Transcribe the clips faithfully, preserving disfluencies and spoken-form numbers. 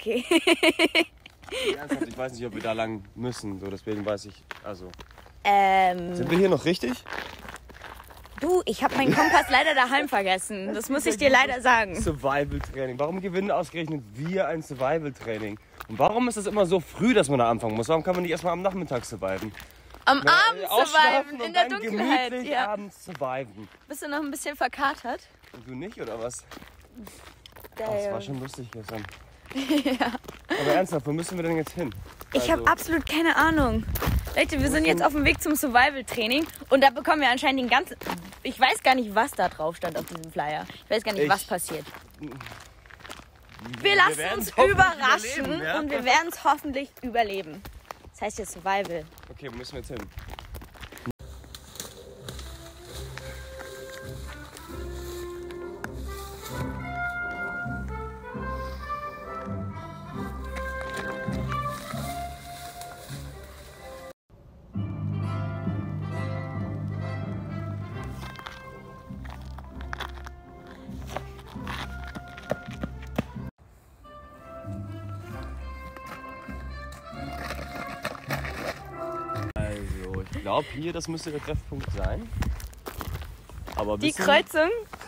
Okay. Ernsthaft, ich weiß nicht, ob wir da lang müssen, so deswegen weiß ich, also. Ähm, Sind wir hier noch richtig? du, ich habe meinen Kompass leider daheim vergessen. Das muss ich dir leider sagen. Survival-Training. Warum gewinnen ausgerechnet wir ein Survival-Training? Und warum ist es immer so früh, dass man da anfangen muss? Warum kann man nicht erstmal am Nachmittag surviven? Am Na, Abend ausschlafen surviven, und in der dann Dunkelheit. gemütlich Ja. abends surviven. Bist du noch ein bisschen verkatert? Und du nicht, oder was? Der, Ach, das war schon lustig gestern. Ja. Aber ernsthaft, wo müssen wir denn jetzt hin? Ich habe Also- absolut keine Ahnung. Leute, wir sind jetzt auf dem Weg zum Survival-Training und da bekommen wir anscheinend den ganzen... Ich weiß gar nicht, was da drauf stand auf diesem Flyer. Ich weiß gar nicht, Ich- was passiert. Wir lassen werden's uns hoffentlich überraschen überleben, ja? und wir werden es hoffentlich überleben. Das heißt jetzt Survival. Okay, wo müssen wir jetzt hin? Also, ich glaube hier, das müsste der Treffpunkt sein. Aber Die wissen- Kreuzung,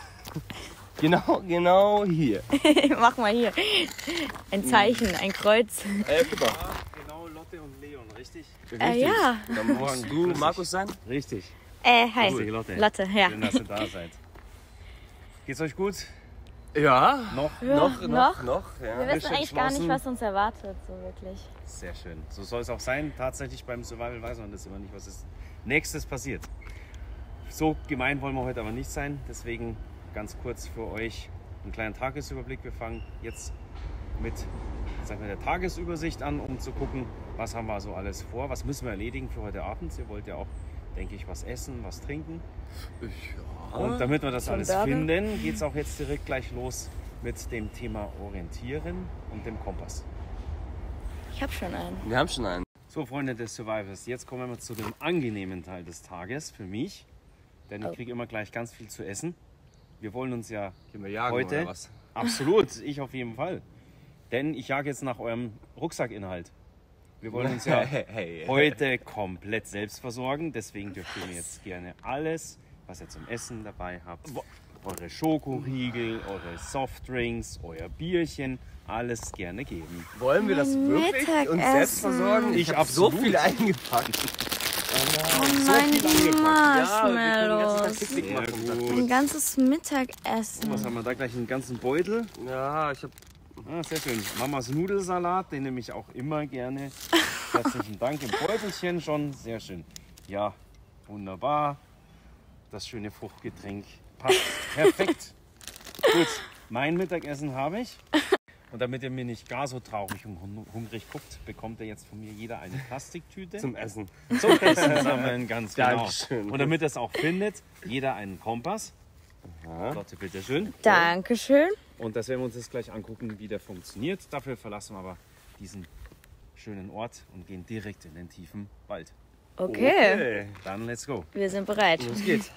Genau, genau hier. mach mal hier. Ein Zeichen, ein Kreuz. Äh, guck mal. Genau, Lotte und Leon, richtig? Äh, ja. Dann musst du Markus sein? Richtig. Äh, hi. Grüß dich, Lotte. Lotte, ja. Schön, dass ihr da seid. Geht's euch gut? Ja. Noch? Ja, Noch, noch, noch? noch. Wir Ja. wissen Bisschen eigentlich gar nicht, geschlossen. was uns erwartet, so wirklich. Sehr schön. So soll es auch sein. Tatsächlich beim Survival weiß man das immer nicht, was ist nächstes passiert. So gemein wollen wir heute aber nicht sein. Deswegen ganz kurz für euch einen kleinen Tagesüberblick. Wir fangen jetzt mit sagen wir, der Tagesübersicht an, um zu gucken, was haben wir so alles vor, was müssen wir erledigen für heute Abend. Ihr wollt ja auch, denke ich, was essen, was trinken. Ja. Und damit wir das Zum alles Burger. finden, geht es auch jetzt direkt gleich los mit dem Thema Orientieren und dem Kompass. Ich habe schon einen. Wir haben schon einen. So, Freunde des Survivors, jetzt kommen wir zu dem angenehmen Teil des Tages für mich. Denn ich Oh. kriege immer gleich ganz viel zu essen. Wir wollen uns ja Gehen wir jagen heute, oder was? absolut, ich auf jeden Fall. Denn ich jage jetzt nach eurem Rucksackinhalt. Wir wollen uns ja Hey, hey. heute komplett selbst versorgen. Deswegen dürft ihr mir jetzt gerne alles, was ihr zum Essen dabei habt, eure Schokoriegel, eure Softdrinks, euer Bierchen, alles gerne geben. Wollen wir das Mein wirklich uns Mittagessen. selbst versorgen? Ich hab so absolut. viel eingepackt. Oh nein, die Ja, wir können den Marshmallows. ganzen Tag Picknick machen. Sehr Ein gut. ganzes Mittagessen. Was haben wir da gleich? Einen ganzen Beutel. Ja, ich hab. Ah, sehr schön. Mamas Nudelsalat, den nehme ich auch immer gerne. Herzlichen Dank im Beutelchen schon. Sehr schön. Ja, wunderbar. Das schöne Fruchtgetränk passt perfekt. Gut, mein Mittagessen habe ich. Und damit ihr mir nicht gar so traurig und hun- hungrig guckt, bekommt ihr jetzt von mir jeder eine Plastiktüte Zum Essen. zum Essen sammeln, ganz genau. Dankeschön. Und damit ihr es auch findet, jeder einen Kompass. Ja. Lotte, bitteschön. Dankeschön. Und das werden wir uns jetzt gleich angucken, wie der funktioniert. Dafür verlassen wir aber diesen schönen Ort und gehen direkt in den tiefen Wald. Okay, Okay. Dann let's go. wir sind bereit. Los geht's.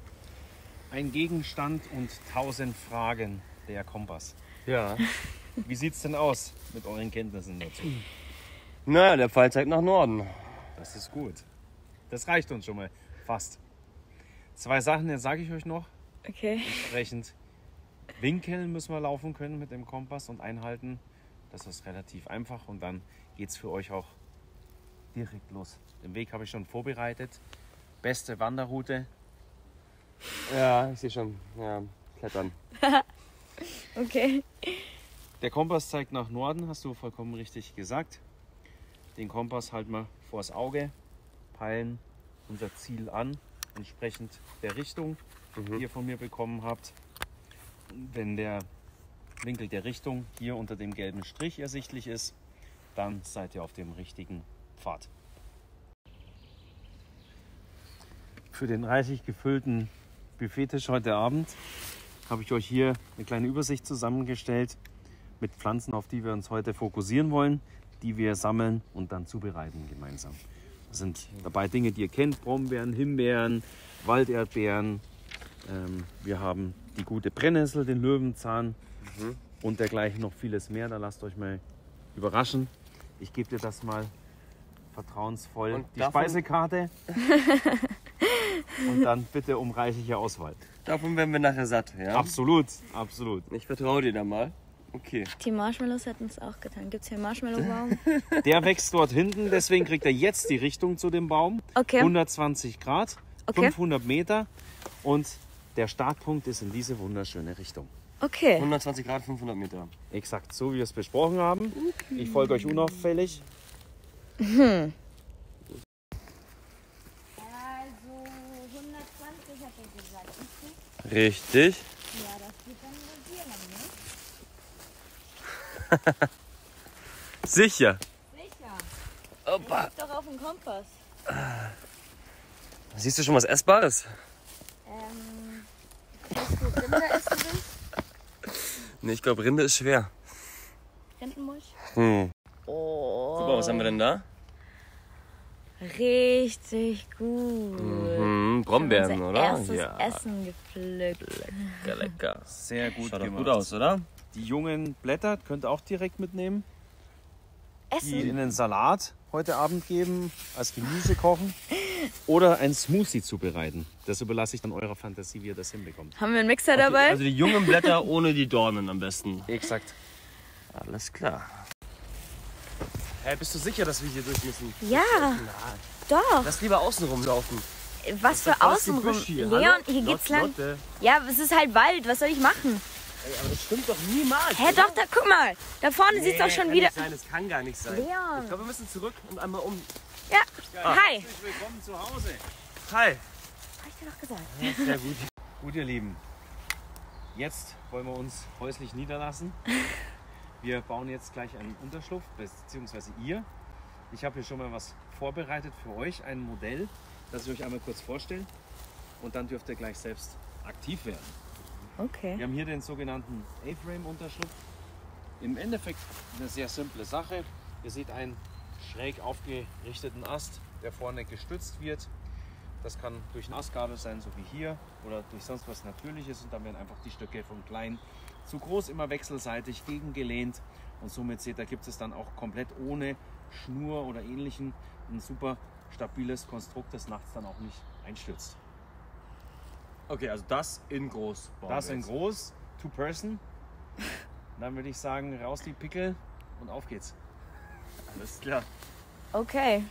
Ein Gegenstand und tausend Fragen, der Kompass. Ja. Wie sieht's denn aus mit euren Kenntnissen dazu? Naja, der Pfeil zeigt nach Norden. Das ist gut. Das reicht uns schon mal fast. Zwei Sachen, jetzt sage ich euch noch. Okay. Entsprechend Winkel müssen wir laufen können mit dem Kompass und einhalten. Das ist relativ einfach und dann geht es für euch auch direkt los. Den Weg habe ich schon vorbereitet. Beste Wanderroute. Ja, ich sehe schon. Ja, klettern. Okay. Der Kompass zeigt nach Norden, hast du vollkommen richtig gesagt. Den Kompass halten wir vors Auge, peilen unser Ziel an, entsprechend der Richtung, die ihr von mir bekommen habt. Wenn der Winkel der Richtung hier unter dem gelben Strich ersichtlich ist, dann seid ihr auf dem richtigen Pfad. Für den reichlich gefüllten Buffettisch heute Abend habe ich euch hier eine kleine Übersicht zusammengestellt mit Pflanzen, auf die wir uns heute fokussieren wollen, die wir sammeln und dann zubereiten gemeinsam. Das sind dabei Dinge, die ihr kennt: Brombeeren, Himbeeren, Walderdbeeren. Ähm, wir haben die gute Brennnessel, den Löwenzahn Mhm. und dergleichen noch vieles mehr. Da lasst euch mal überraschen. Ich gebe dir das mal vertrauensvoll. Und die davon- Speisekarte. Und dann bitte um reichliche Auswahl. Davon werden wir nachher satt, ja? Absolut, absolut. Ich vertraue dir da mal. Okay. Die Marshmallows hätten es auch getan. Gibt es hier einen Marshmallow-Baum? Der wächst dort hinten, deswegen kriegt er jetzt die Richtung zu dem Baum. Okay. hundertzwanzig Grad, Okay. fünfhundert Meter und der Startpunkt ist in diese wunderschöne Richtung. Okay. hundertzwanzig Grad, fünfhundert Meter. Exakt so, wie wir es besprochen haben. Ich folge euch unauffällig. Also hundertzwanzig hat er gesagt. Okay. Richtig. Ja, das geht dann mit dir lang, ne? Sicher. Sicher. Opa. Guck doch auf den Kompass. Siehst du schon was Essbares? Ähm, willst du Rinde essen willst? Nee, ich glaube, Rinde ist schwer. Rindenmulch? Hm. Oh. Super, was haben wir denn da? Richtig gut. Hm, Brombeeren, Unser oder? erstes Ja. Essen gepflückt. Lecker, lecker. Sehr gut Schaut doch gemacht. gut aus, oder? Die jungen Blätter könnt ihr auch direkt mitnehmen. Die Essen? in den Salat heute Abend geben, als Gemüse kochen oder ein Smoothie zubereiten. Das überlasse ich dann eurer Fantasie, wie ihr das hinbekommt. Haben wir einen Mixer dabei? Also die jungen Blätter ohne die Dornen am besten. Exakt. Alles klar. Hä, bist du sicher, dass wir hier durch müssen? Ja, doch. Lass lieber außen rumlaufen. Was für Voll das außenrum. Gebüsch hier. Leon, Hallo? hier geht's Lot- lang. Lotte. Ja, es ist halt Wald. Was soll ich machen? Ey, aber das stimmt doch niemals. Hä, doch, da guck mal. Da vorne Nee, sieht's doch schon kann wieder. Nicht sein, das kann gar nicht sein. Leon. Ich glaube, wir müssen zurück und einmal um. Ja. Hi. Herzlich willkommen zu Hause. Hi. Hab ich dir doch gesagt. Sehr gut. Gut, ihr Lieben. Jetzt wollen wir uns häuslich niederlassen. Wir bauen jetzt gleich einen Unterschlupf, beziehungsweise ihr. Ich habe hier schon mal was vorbereitet für euch, ein Modell, das ich euch einmal kurz vorstelle. Und dann dürft ihr gleich selbst aktiv werden. Okay. Wir haben hier den sogenannten A-Frame-Unterschlupf. Im Endeffekt eine sehr simple Sache. Ihr seht einen schräg aufgerichteten Ast, der vorne gestützt wird. Das kann durch eine Astgabel sein, so wie hier, oder durch sonst was Natürliches. Und dann werden einfach die Stöcke von klein zu groß immer wechselseitig gegengelehnt. Und somit seht ihr, gibt es dann auch komplett ohne Schnur oder ähnlichen ein super stabiles Konstrukt, das nachts dann auch nicht einstürzt. Okay, also das in groß. bauen Das wir in jetzt. groß, two person. Dann würde ich sagen, raus die Pickel und auf geht's. Alles klar. Okay.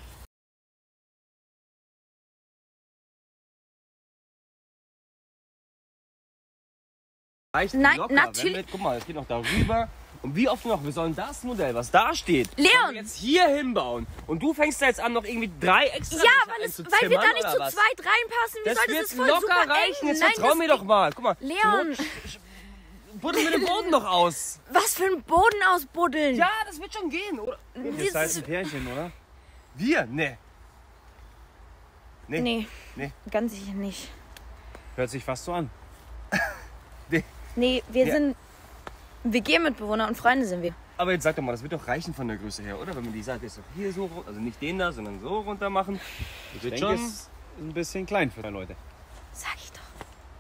Reicht Nein, locker, natürlich- wenn wir, guck mal, es geht noch darüber. Und wie oft noch, wir sollen das Modell, was da steht, Leon! sollen wir jetzt hier hinbauen. Und du fängst da jetzt an, noch irgendwie drei extra Ja, Löcher weil, es, einzuzimmern, weil wir da nicht oder zu was? zweit reinpassen. Wie Das soll das? wird Das ist voll locker super reichen. eng. Jetzt Nein, vertrau das mir geht- doch mal. Guck mal. Leon, Buddeln wir den Boden noch aus. was für ein Boden ausbuddeln. Ja, das wird schon gehen, oder? Ihr Dieses- seid ein Pärchen, oder? Wir? Nee. Nee. Nee, Nee. ganz sicher nicht. Hört sich fast so an. Nee, wir Ja. sind W G-Mitbewohner und Freunde sind wir. Aber jetzt sag doch mal, das wird doch reichen von der Größe her, oder? Wenn wir die Seite jetzt so hier so, run- also nicht den da, sondern so runter machen. Das Ich wird denke, schon. es ist ein bisschen klein für die Leute. Sag ich doch.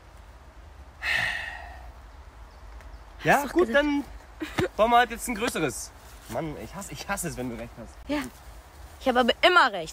Ja, doch gut, gesagt. dann bauen wir halt jetzt ein größeres. Mann, ich hasse, ich hasse es, wenn du recht hast. Ja. Ich habe aber immer recht.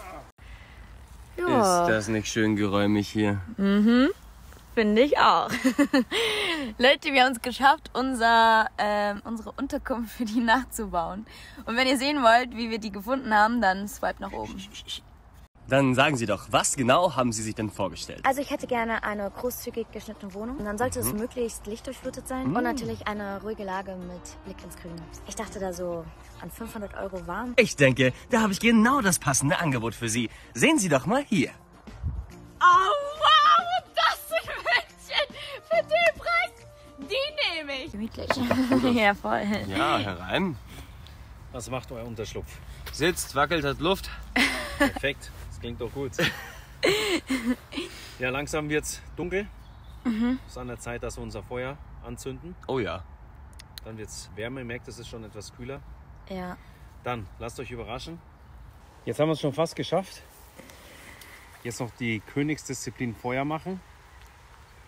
Ja, Ist das nicht schön geräumig hier? finde ich auch. Leute, wir haben es geschafft, unser, ähm, unsere Unterkunft für die Nacht zu bauen. Und wenn ihr sehen wollt, wie wir die gefunden haben, dann swipe nach oben. Dann sagen Sie doch, was genau haben Sie sich denn vorgestellt? Also ich hätte gerne eine großzügig geschnittene Wohnung. Und dann sollte es möglichst lichtdurchflutet sein. Und natürlich eine ruhige Lage mit Blick ins Grüne. Ich dachte da so an fünfhundert Euro warm. Ich denke, da habe ich genau das passende Angebot für Sie. Sehen Sie doch mal hier. Oh wow, das sind Mädchen! Für den Preis, die nehme ich. Gemütlich. Ja, voll. Ja, herein. Was macht euer Unterschlupf? Sitzt, wackelt, hat Luft. Perfekt, das klingt doch gut. Ja, langsam wird's dunkel. Es ist an der Zeit, dass wir unser Feuer anzünden. Oh ja. Dann wird's wärmer. Ihr merkt, es ist schon etwas kühler. Ja. Dann lasst euch überraschen. Jetzt haben wir es schon fast geschafft. Jetzt noch die Königsdisziplin Feuer machen.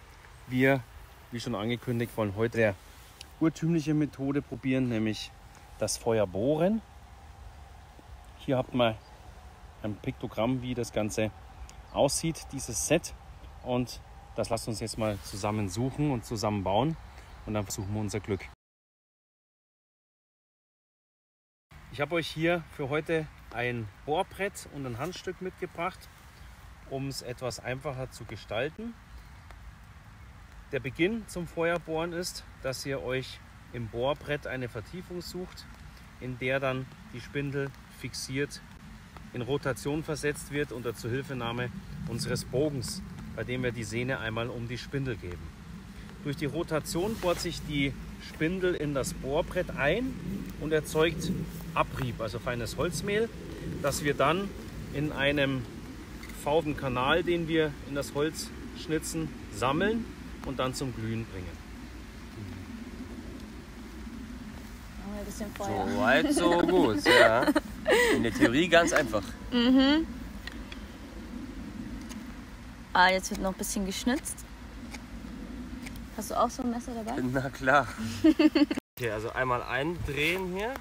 Wir, wie schon angekündigt, wollen heute der urtümliche Methode probieren, nämlich das Feuer bohren. Hier habt ihr ein Piktogramm, wie das Ganze aussieht, dieses Set. Und das lasst uns jetzt mal zusammen suchen und zusammen bauen. Und dann versuchen wir unser Glück. Ich habe euch hier für heute ein Bohrbrett und ein Handstück mitgebracht, um es etwas einfacher zu gestalten. Der Beginn zum Feuerbohren ist, dass ihr euch im Bohrbrett eine Vertiefung sucht, in der dann die Spindel fixiert in Rotation versetzt wird unter Zuhilfenahme unseres Bogens, bei dem wir die Sehne einmal um die Spindel geben. Durch die Rotation bohrt sich die Spindel in das Bohrbrett ein und erzeugt Abrieb, also feines Holzmehl, das wir dann in einem faulen Kanal, den wir in das Holz schnitzen, sammeln und dann zum Glühen bringen. Machen wir ein bisschen Feuer. So weit, so gut. Ja. In der Theorie ganz einfach. Mhm. Ah, jetzt wird noch ein bisschen geschnitzt. Hast du auch so ein Messer dabei? Na klar. Okay, also einmal eindrehen hier.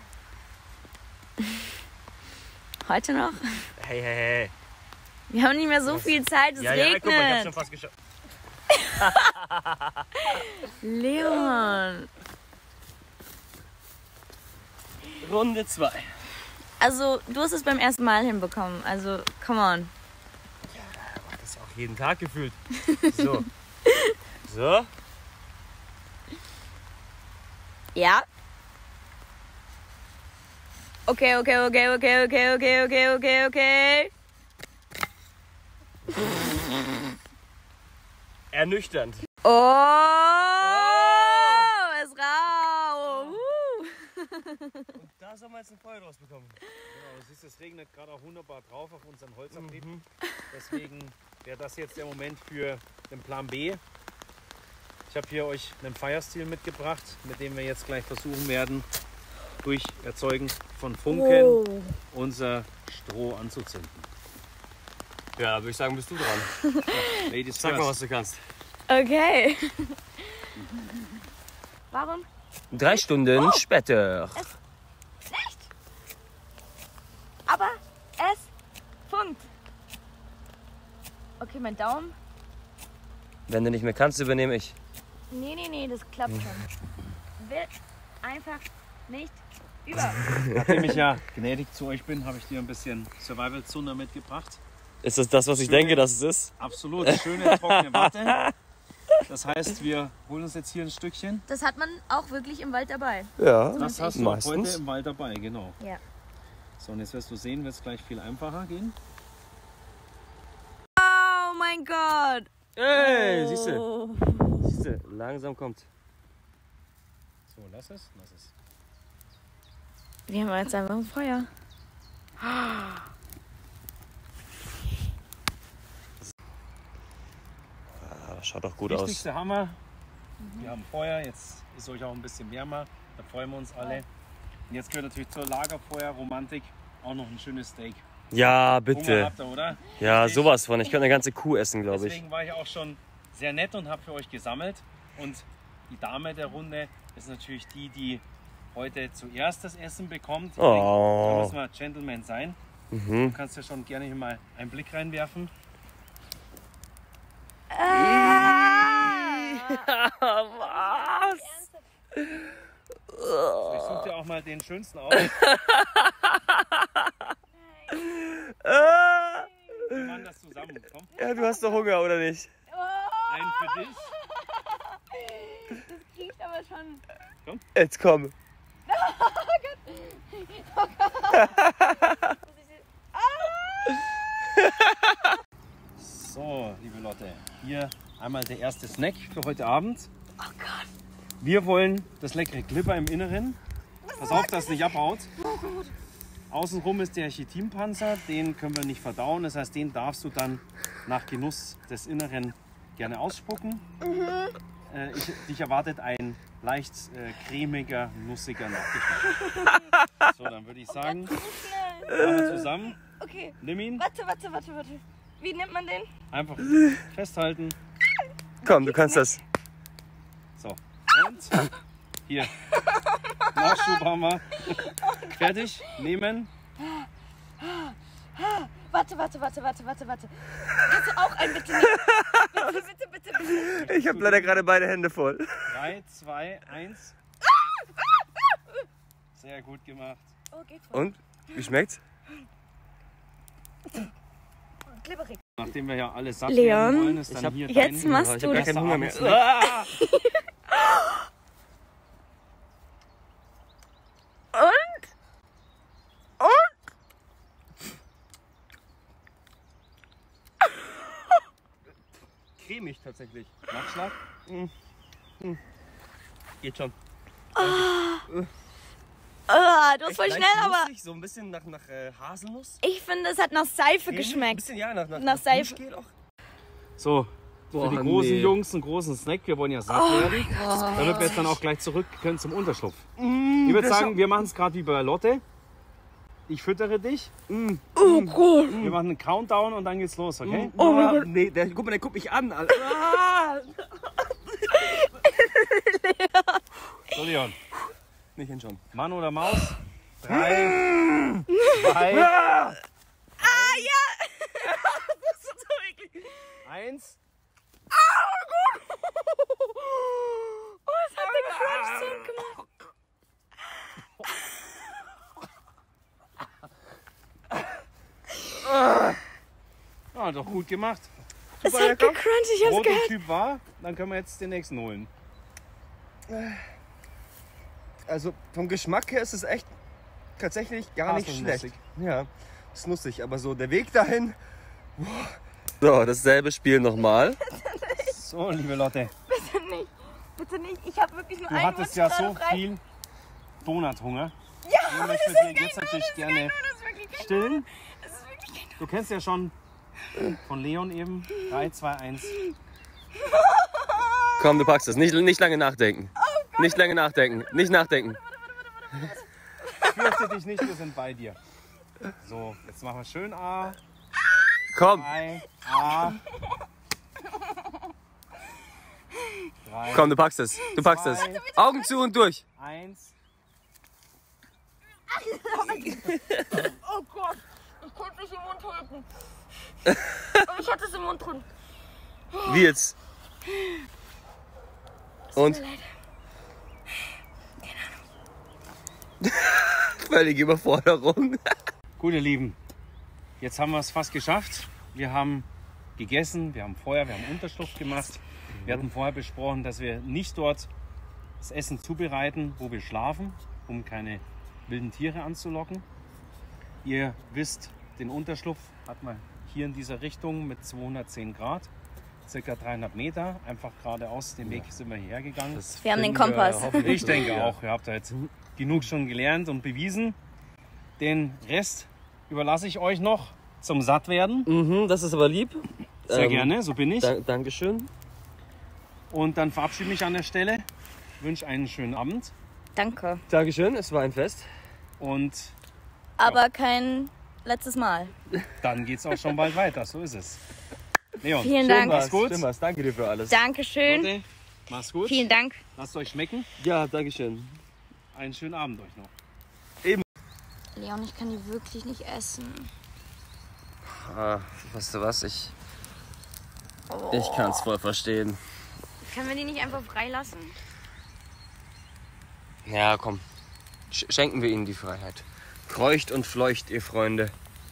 Heute noch? Hey, hey, hey. Wir haben nicht mehr so viel Zeit, es Ja, ja, regnet. guck mal, ich hab's schon fast geschafft. Leon. Runde zwei. Also, du hast es beim ersten Mal hinbekommen. Also, come on. Das ist auch jeden Tag gefühlt. So. So. Ja. Okay, okay, okay, okay, okay, okay, okay, okay, okay. Ernüchternd. Oh, es rau. Uh. Und da soll man jetzt ein Feuer draus bekommen. Genau, du siehst, es regnet gerade auch wunderbar drauf auf unseren Holzabrieb. Mhm. Deswegen wäre das jetzt der Moment für den Plan B. Ich habe hier euch einen Firesteel mitgebracht, mit dem wir jetzt gleich versuchen werden, durch Erzeugen von Funken Oh. unser Stroh anzuzünden. Ja, würde ich sagen, bist du dran. Ladies Sag mal, first. was du kannst. Okay. Warum? Drei Stunden Oh. später. Schlecht. Aber es funkt. Okay, mein Daumen. Wenn du nicht mehr kannst, übernehme ich. Nee, nee, nee, das klappt schon. Will einfach nicht über. Nachdem ich ja gnädig zu euch bin, habe ich dir ein bisschen Survival-Zunder mitgebracht. Ist das das, was ich Schöne- denke, dass es ist? Absolut, schöne trockene Watte. Das heißt, wir holen uns jetzt hier ein Stückchen. Das hat man auch wirklich im Wald dabei. Ja, Das hast du meistens. heute im Wald dabei, genau. Ja. So, und jetzt wirst du sehen, wird es gleich viel einfacher gehen. Oh mein Gott. Hey, siehst du, Oh. siehst du, langsam kommt. So, lass es, lass es. Wir haben jetzt einfach ein Feuer. Ah, das schaut doch gut aus. Wichtigste Hammer. Wir haben Feuer, jetzt ist euch auch ein bisschen wärmer. Da freuen wir uns alle. Und jetzt gehört natürlich zur Lagerfeuer-Romantik auch noch ein schönes Steak. Ja, Hunger bitte. habt ihr, oder? Ja, Richtig. sowas von. Ich könnte eine ganze Kuh essen, glaube ich. Deswegen war ich auch schon sehr nett und habe für euch gesammelt. Und die Dame der Runde ist natürlich die, die heute zuerst das Essen bekommt. Ich Oh. denke, da müssen wir Gentleman sein. Mhm. Du kannst ja schon gerne hier mal einen Blick reinwerfen. Was? So, ich suche dir auch mal den schönsten aus. Ah. Wir machen das zusammen. Komm, Ja, du hast doch Hunger, oder nicht? einen für dich. Das riecht aber schon. Jetzt komm. So, liebe Lotte, hier einmal der erste Snack für heute Abend. Oh Gott. Wir wollen das leckere Glibber im Inneren. Pass auf, dass es nicht abhaut. Außenrum ist der Chitinpanzer, den können wir nicht verdauen. Das heißt, den darfst du dann nach Genuss des Inneren gerne ausspucken. Äh, ich, dich erwartet ein leicht äh, cremiger, nussiger Nachgeschmack. So, dann würde ich sagen, machen wir zusammen. Okay. Nimm ihn, Warte, warte, warte, warte. Wie nimmt man den? einfach festhalten. Komm, du kannst das. So, und Hier. Nachschub haben wir. Fertig. Nehmen. Warte, warte, warte, warte, warte, warte. Kannst du auch ein bitte nehmen? Bitte, bitte, bitte, bitte. Ich habe leider gerade beide Hände voll. drei, zwei, eins. Sehr gut gemacht. Oh, geht voll. Und? Wie schmeckt's? Glibberig. Nachdem wir ja alles satt Leon, werden wollen, ist dann hab- hier Jetzt dein machst Ich du habe gar das. keinen Hunger mehr. Abends- Ah! Und? Und? Cremig tatsächlich. Nachschlag. Geht schon. Ah, du hast voll Leicht schnell, aber nussig, so ein bisschen nach, nach äh, Haselnuss. ich finde, es hat nach Seife Ein geschmeckt. bisschen, ja, nach, nach, Nach Seife. Duschgel auch. So, für Boah, die großen nee. Jungs einen großen Snack. Wir wollen ja satt werden. Damit wir jetzt dann auch gleich zurück können zum Unterschlupf. Mm, Ich würde das sagen, wir machen es gerade wie bei Lotte. Ich füttere dich. Oh Gott. Wir machen einen Countdown und dann geht's los, okay? Oh mein Gott. Nee, der, guck mal, der guckt mich an. Alter. Ah! So, Leon. Nicht hinschauen. Mann oder Maus? Drei, zwei, Ah, ja. Das ist so eklig. eins. Oh, es hat den Crunch-Sound gemacht. Ah, doch gut gemacht. Es hat gecrunched, ich hab's gehört. Prototyp war, dann können wir jetzt den nächsten holen. Also vom Geschmack her ist es echt tatsächlich gar nicht Haselnussig. schlecht. Ja, ist nussig, aber so der Weg dahin. So, dasselbe Spiel nochmal. So, liebe Lotte, Bitte nicht. Bitte nicht. Ich habe wirklich nur du einen hattest Wunsch ja gerade so frei. viel Donuthunger. Ja, Ich aber das möchte ist dir kein jetzt Donut, natürlich das ist gerne kein Donut, das ist wirklich kein stillen. Donut. Das ist wirklich kein Donut. Du kennst ja schon von Leon eben. drei, zwei, eins. Komm, du packst es. Nicht, nicht lange nachdenken. Nicht lange nachdenken. Nicht nachdenken. Fürchte dich nicht, wir sind bei dir. So, jetzt machen wir schön A. Komm, drei, A. drei, komm, du packst es. Du packst es. Augen zu und durch. eins. Oh Gott. Ich konnte es im Mund halten. Ich hatte es im Mund drin. Wie jetzt? Und? Völlige Überforderung. Gut, ihr Lieben, jetzt haben wir es fast geschafft. Wir haben gegessen, wir haben Feuer, wir haben Unterschlupf gemacht. Wir hatten vorher besprochen, dass wir nicht dort das Essen zubereiten, wo wir schlafen, um keine wilden Tiere anzulocken. Ihr wisst, den Unterschlupf hat man hier in dieser Richtung mit zweihundertzehn Grad, circa dreihundert Meter, einfach geradeaus den Weg sind wir hierher gegangen. Wir haben den Kompass. Ich denke auch, ihr habt da jetzt genug schon gelernt und bewiesen. Den Rest überlasse ich euch noch zum Sattwerden. Mhm, das ist aber lieb. Sehr Ähm, gerne, so bin ich. Da, Dankeschön. Und dann verabschiede mich an der Stelle. Wünsche einen schönen Abend. Danke. Dankeschön, es war ein Fest. Und Aber kein letztes Mal. dann geht es auch schon bald weiter. So ist es. Leon, Vielen Schön Dank. war's, gut. schön war's. Danke dir für alles. Dankeschön. Leute, mach's gut. Vielen Dank. Lasst euch schmecken. Ja, Dankeschön. Einen schönen Abend euch noch. Leon, ich kann die wirklich nicht essen. Ah, weißt du was, ich, ich kann's voll verstehen. Können wir die nicht einfach freilassen? Ja, komm. Sch schenken wir ihnen die Freiheit. Kreucht und fleucht, ihr Freunde.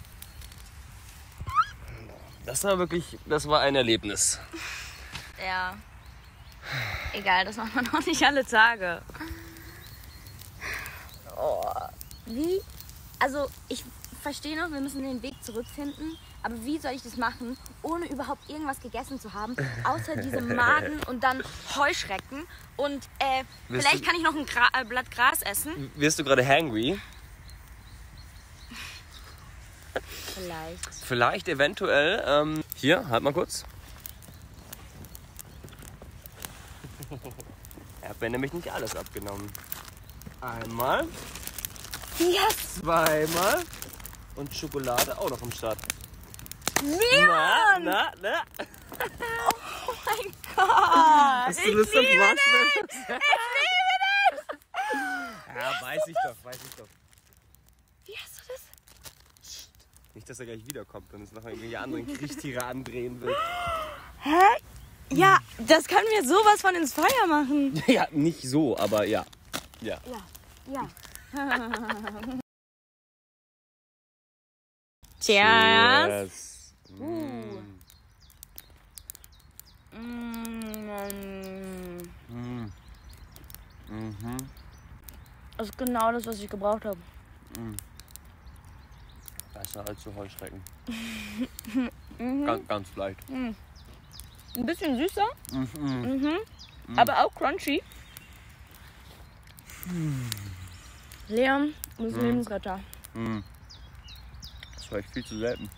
Das war wirklich, das war ein Erlebnis. Ja. Egal, das macht man auch nicht alle Tage. Oh. Wie? Also, ich verstehe noch, wir müssen den Weg zurückfinden. Aber wie soll ich das machen, ohne überhaupt irgendwas gegessen zu haben? Außer diese Maden und dann Heuschrecken. Und äh, Willst vielleicht du- kann ich noch ein Gra äh, Blatt Gras essen. Wirst du gerade hangry? Vielleicht. Vielleicht, eventuell. Ähm, hier, halt mal kurz. Er hat mir nämlich nicht alles abgenommen. Einmal, Yes! zweimal und Schokolade auch noch am Start. Leon! Na, na? Oh mein Gott! Hast du Lust auf Marshmallows? Ich liebe das! Ja, weiß ich doch, weiß ich doch. Wie hast du das? Nicht, dass er gleich wiederkommt und es noch irgendwelche anderen Kriechtiere andrehen will. Hä? Ja, das können wir sowas von ins Feuer machen. Ja, nicht so, aber ja. Ja. Ja, ja. Cheers. Cheers. Uh. Mm. Mm. Mm. Mhm. Das ist genau das, was ich gebraucht habe. Mm. Besser als so Heuschrecken. Mhm. Ganz, ganz leicht. Ein bisschen süßer, Mhm. mhm. aber auch crunchy. Leon ist ein Lebensretter. Mm. Das war echt viel zu selten.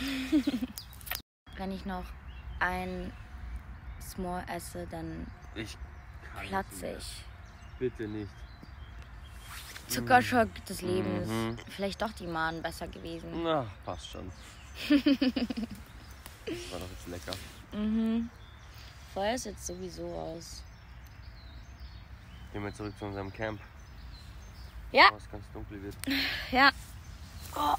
Wenn ich noch ein S'more esse, dann Ich kann platze nicht ich. mehr. Bitte nicht. Zuckerschock des Lebens. Mhm. Vielleicht doch die Mahnen besser gewesen. Na, passt schon. Das war doch jetzt lecker. Mhm. Feuer ist jetzt sowieso aus. Gehen wir zurück zu unserem Camp, Ja, wo es ganz dunkel wird. ja. Oh.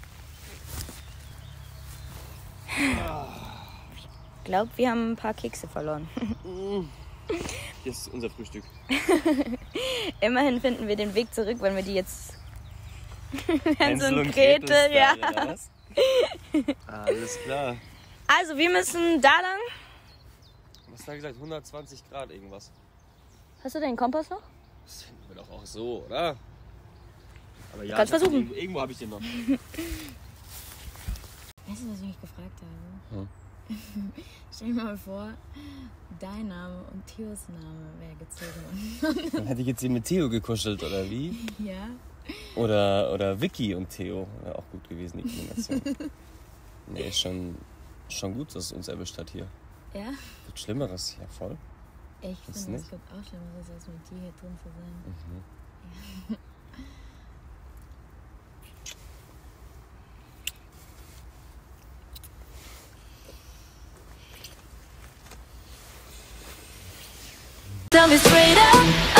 Ich glaube, wir haben ein paar Kekse verloren. Hier ist unser Frühstück. Immerhin finden wir den Weg zurück, wenn wir die jetzt... Hänsel und Gretel, Gretel ja. Style, oder was? Alles klar. Also, wir müssen da lang. Was hast du da gesagt? hundertzwanzig Grad irgendwas. Hast du den Kompass noch? Das finden wir doch auch so, oder? Aber ja, Kannst ich hab versuchen. Irgendwo, irgendwo habe ich den noch. Weißt du, was ich mich gefragt habe? Hm. Stell dir mal vor, dein Name und Theos Name wäre gezogen worden. Dann hätte ich jetzt hier mit Theo gekuschelt, oder wie? Ja. Oder, oder Vicky und Theo. Wäre auch gut gewesen, die Kombination. Nee, ist schon, schon gut, dass es uns erwischt hat hier. Ja? Gibt Schlimmeres, ja voll. Ich Das finde, es nicht? gibt auch Schlimmeres, als mit dir hier drin zu sein. Mhm. Tell me straight up.